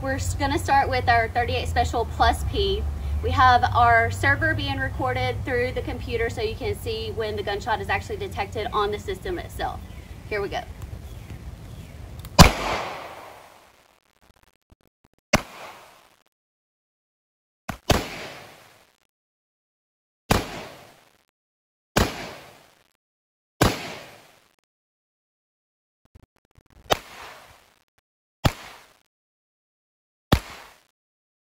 We're gonna start with our 38 Special Plus P. We have our server being recorded through the computer so you can see when the gunshot is actually detected on the system itself. Here we go.